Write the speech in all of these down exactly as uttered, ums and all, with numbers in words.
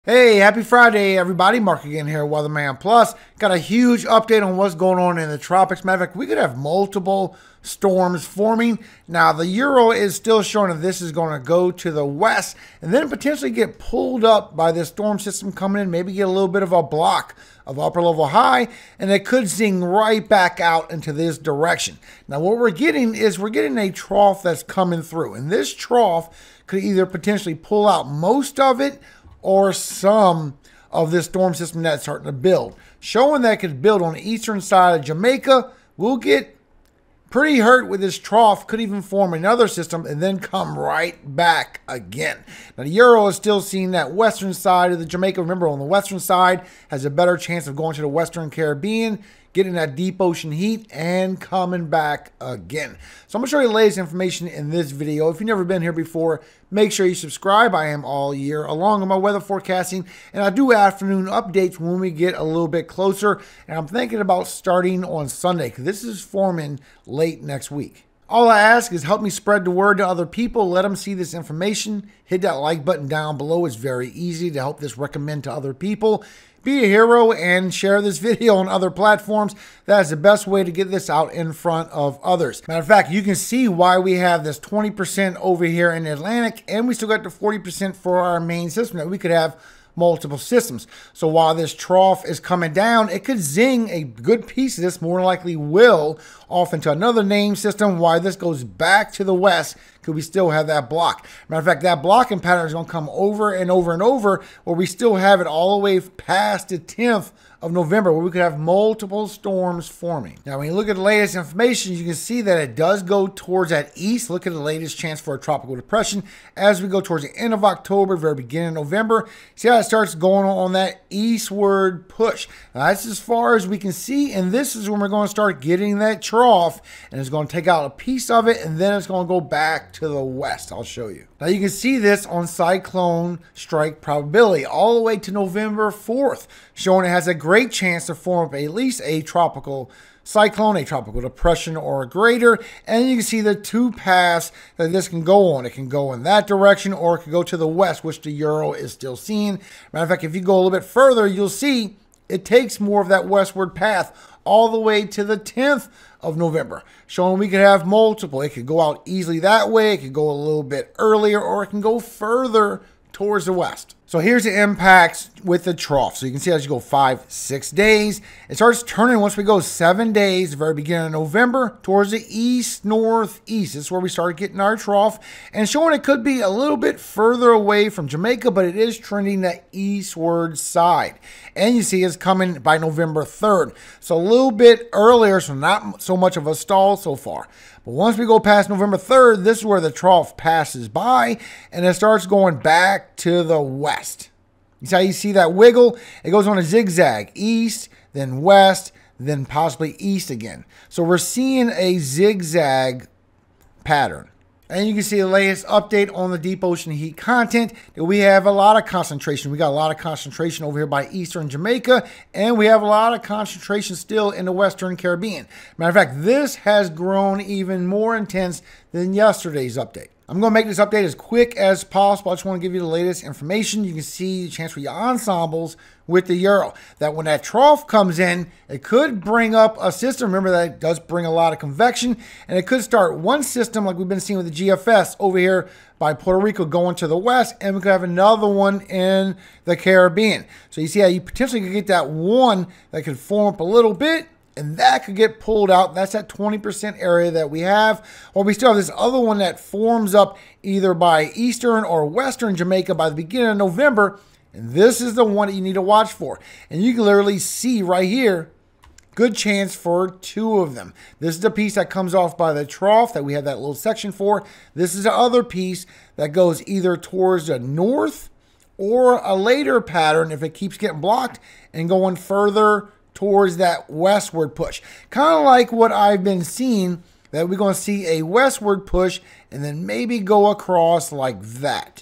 Hey, happy Friday, everybody. Mark again here, Weatherman Plus. Got a huge update on what's going on in the tropics. Matter of fact, we could have multiple storms forming. Now, the Euro is still showing that this is going to go to the west and then potentially get pulled up by this storm system coming in, maybe get a little bit of a block of upper level high, and it could zing right back out into this direction. Now, what we're getting is we're getting a trough that's coming through, and this trough could either potentially pull out most of it or some of this storm system that's starting to build. Showing that it could build on the eastern side of Jamaica. We'll get pretty hurt with this trough, could even form another system and then come right back again. Now, the Euro is still seeing that western side of the Jamaica. Remember, on the western side, has a better chance of going to the Western Caribbean, getting that deep ocean heat, and coming back again. So I'm going to show you the latest information in this video. If you've never been here before, make sure you subscribe. I am all year along with my weather forecasting, and I do afternoon updates when we get a little bit closer. And I'm thinking about starting on Sunday because this is forming late next week. All I ask is help me spread the word to other people. Let them see this information. Hit that like button down below. It's very easy to help this recommend to other people. Be a hero and share this video on other platforms. That is the best way to get this out in front of others. Matter of fact, you can see why we have this twenty percent over here in the Atlantic, and we still got the forty percent for our main system that we could have multiple systems. So while this trough is coming down, it could zing a good piece of this, more likely will, off into another name system. Why this goes back to the west, could we still have that block? Matter of fact, that blocking pattern is going to come over and over and over, where we still have it all the way past the tenth of November, where we could have multiple storms forming. Now, when you look at the latest information, you can see that it does go towards that east. Look at the latest chance for a tropical depression as we go towards the end of October, very beginning of November. See how it starts going on that eastward push. Now, that's as far as we can see, and this is when we're going to start getting that trough, and it's going to take out a piece of it, and then it's going to go back to the west. I'll show you. Now, you can see this on cyclone strike probability all the way to November fourth, showing it has a great chance to form up at least a tropical cyclone, a tropical depression or greater. And you can see the two paths that this can go on. It can go in that direction, or it can go to the west, which the Euro is still seeing. Matter of fact, if you go a little bit further, you'll see it takes more of that westward path all the way to the tenth of November, showing we could have multiple. It could go out easily that way, it could go a little bit earlier, or it can go further towards the west. So here's the impacts with the trough. So you can see as you go five, six days, it starts turning once we go seven days, the very beginning of November, towards the east, northeast. This is where we start getting our trough, and showing it could be a little bit further away from Jamaica, but it is trending that eastward side. And you see it's coming by November third. So a little bit earlier, so not so much of a stall so far. But once we go past November third, this is where the trough passes by, and it starts going back to the west. You see how you see that wiggle? It goes on a zigzag, east, then west, then possibly east again. So we're seeing a zigzag pattern. And you can see the latest update on the deep ocean heat content, that we have a lot of concentration. We got a lot of concentration over here by eastern Jamaica, and we have a lot of concentration still in the Western Caribbean. Matter of fact, this has grown even more intense than yesterday's update. I'm going to make this update as quick as possible. I just want to give you the latest information. You can see the chance for your ensembles with the Euro. That when that trough comes in, it could bring up a system. Remember that it does bring a lot of convection, and it could start one system like we've been seeing with the G F S over here by Puerto Rico going to the west, and we could have another one in the Caribbean. So you see how you potentially could get that one that could form up a little bit, and that could get pulled out. That's that twenty percent area that we have. Or we still have this other one that forms up either by eastern or western Jamaica by the beginning of November. And this is the one that you need to watch for. And you can literally see right here, good chance for two of them. This is the piece that comes off by the trough that we have that little section for. This is the other piece that goes either towards the north or a later pattern if it keeps getting blocked and going further towards that westward push. Kind of like what I've been seeing, that we're going to see a westward push and then maybe go across like that.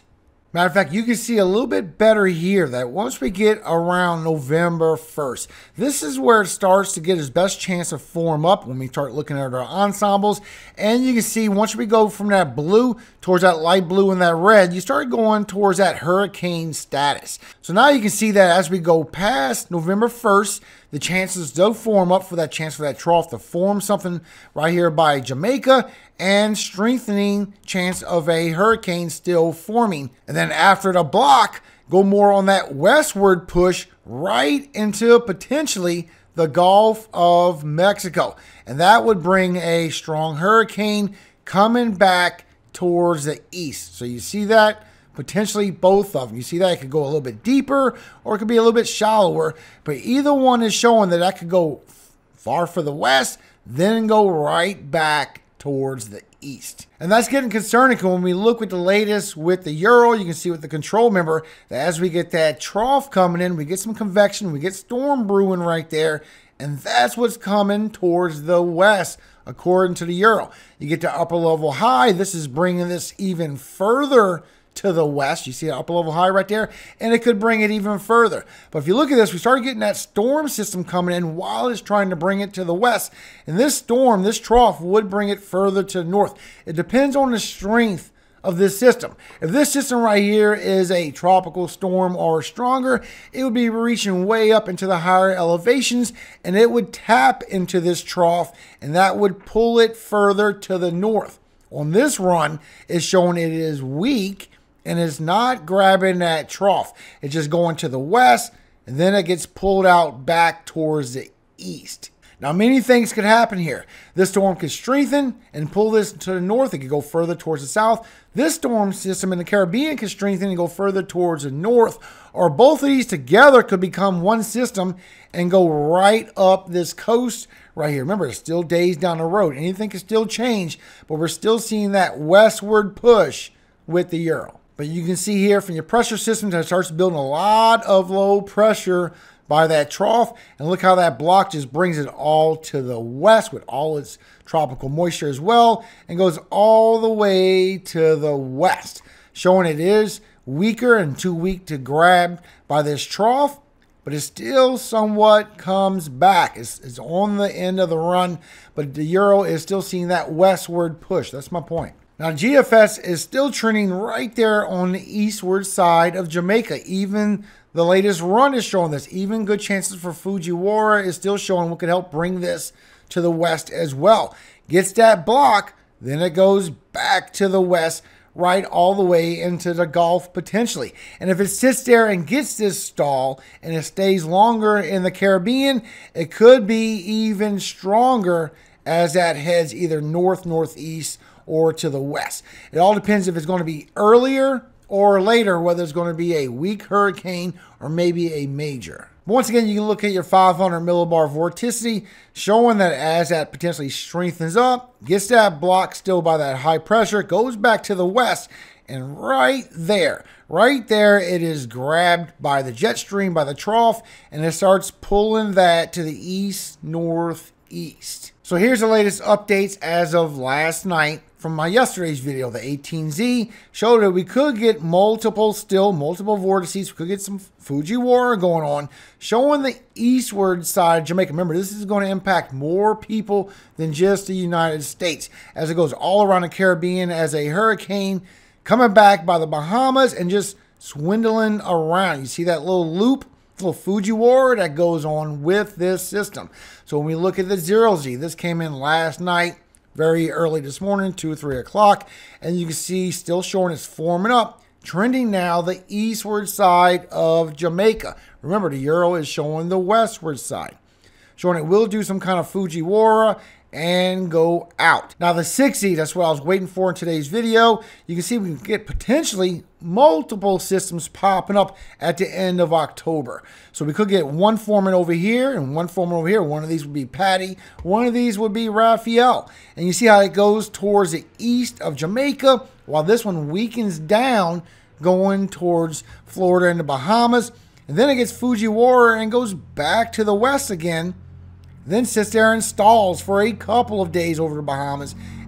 Matter of fact, you can see a little bit better here that once we get around November first, this is where it starts to get its best chance to form up when we start looking at our ensembles. And you can see once we go from that blue towards that light blue and that red, you start going towards that hurricane status. So now you can see that as we go past November first, the chances do form up for that chance for that trough to form something right here by Jamaica, and strengthening chance of a hurricane still forming. And then after the block, go more on that westward push right into potentially the Gulf of Mexico. And that would bring a strong hurricane coming back towards the east. So you see that? Potentially both of them. You see that it could go a little bit deeper or it could be a little bit shallower, but either one is showing that that could go far for the west, then go right back towards the east. And that's getting concerning because when we look at the latest with the euro, you can see with the control member that as we get that trough coming in, we get some convection, we get storm brewing right there, and that's what's coming towards the west according to the euro. You get the upper level high. This is bringing this even further to the west. You see an upper level high right there, and it could bring it even further. But if you look at this, we started getting that storm system coming in while it's trying to bring it to the west. And this storm, this trough, would bring it further to the north. It depends on the strength of this system. If this system right here is a tropical storm or stronger, it would be reaching way up into the higher elevations, and it would tap into this trough, and that would pull it further to the north. On this run, it's showing it is weak, and it's not grabbing that trough. It's just going to the west, and then it gets pulled out back towards the east. Now, many things could happen here. This storm could strengthen and pull this to the north. It could go further towards the south. This storm system in the Caribbean could strengthen and go further towards the north. Or both of these together could become one system and go right up this coast right here. Remember, it's still days down the road. Anything can still change, but we're still seeing that westward push with the euro. But you can see here from your pressure system that it starts building a lot of low pressure by that trough. And look how that block just brings it all to the west with all its tropical moisture as well, and goes all the way to the west, showing it is weaker and too weak to grab by this trough, but it still somewhat comes back. It's, it's on the end of the run, but the euro is still seeing that westward push. That's my point. Now, G F S is still trending right there on the eastward side of Jamaica. Even the latest run is showing this. Even good chances for Fujiwara is still showing what could help bring this to the west as well. Gets that block, then it goes back to the west, right all the way into the Gulf potentially. And if it sits there and gets this stall and it stays longer in the Caribbean, it could be even stronger as that heads either north, northeast, or to the west. It all depends if it's going to be earlier or later, whether it's going to be a weak hurricane or maybe a major. Once again, you can look at your five hundred millibar vorticity, showing that as that potentially strengthens up, gets that block still by that high pressure, goes back to the west, and right there, right there, it is grabbed by the jet stream, by the trough, and it starts pulling that to the east, northeast. So here's the latest updates as of last night from my yesterday's video. The eighteen Z showed that we could get multiple, still multiple vortices. We could get some Fujiwara going on, showing the eastward side of Jamaica. Remember, this is going to impact more people than just the United States, as it goes all around the Caribbean as a hurricane coming back by the Bahamas and just swindling around. You see that little loop, little Fujiwara that goes on with this system. So when we look at the zero Z, this came in last night, very early this morning, two or three o'clock, and you can see still showing it's forming up, trending now the eastward side of Jamaica. Remember, the euro is showing the westward side, showing it will do some kind of Fujiwara and go out. Now the six Z, that's what I was waiting for in today's video. You can see we can get potentially multiple systems popping up at the end of October. So we could get one forming over here and one forming over here. One of these would be Patty. One of these would be Raphael. And you see how it goes towards the east of Jamaica, while this one weakens down going towards Florida and the Bahamas. And then it gets Fujiwara and goes back to the west again, then sits there and stalls for a couple of days over the Bahamas,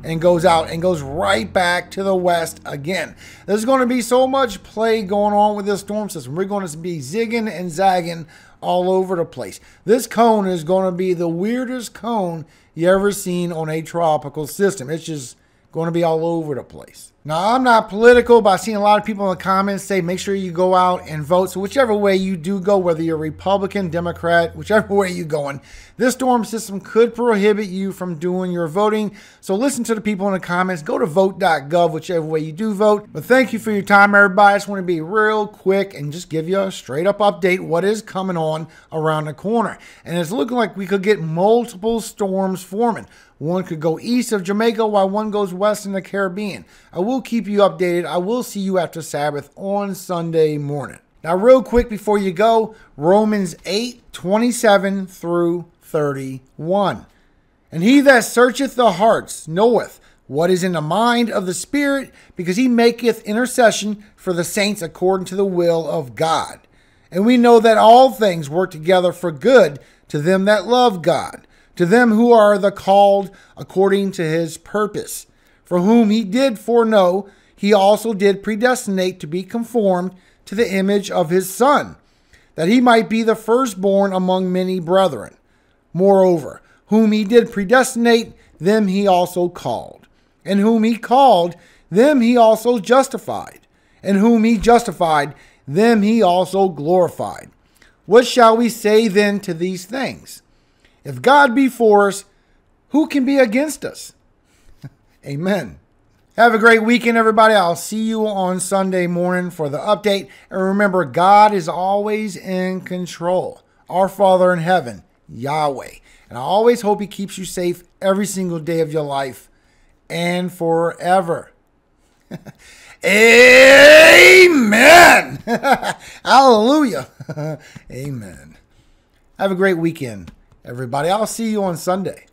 and goes out and goes right back to the west again. There's going to be so much play going on with this storm system. We're going to be zigging and zagging all over the place. This cone is going to be the weirdest cone you ever seen on a tropical system. It's just going to be all over the place. Now, I'm not political, but I've seen a lot of people in the comments say make sure you go out and vote. So whichever way you do go, whether you're Republican, Democrat, whichever way you're going, this storm system could prohibit you from doing your voting. So listen to the people in the comments. Go to vote dot gov, whichever way you do vote. But thank you for your time, everybody. I just want to be real quick and just give you a straight up update what is coming on around the corner. And it's looking like we could get multiple storms forming. One could go east of Jamaica while one goes west in the Caribbean. I will keep you updated. I will see you after Sabbath on Sunday morning. Now, real quick before you go, Romans eight, twenty-seven through thirty-one. And he that searcheth the hearts knoweth what is in the mind of the Spirit, because he maketh intercession for the saints according to the will of God. And we know that all things work together for good to them that love God, to them who are the called according to his purpose. For whom he did foreknow, he also did predestinate to be conformed to the image of his Son, that he might be the firstborn among many brethren. Moreover, whom he did predestinate, them he also called. And whom he called, them he also justified. And whom he justified, them he also glorified. What shall we say then to these things? If God be for us, who can be against us? Amen. Have a great weekend, everybody. I'll see you on Sunday morning for the update. And remember, God is always in control. Our Father in heaven, Yahweh. And I always hope he keeps you safe every single day of your life and forever. Amen. Hallelujah. Amen. Have a great weekend, everybody. I'll see you on Sunday.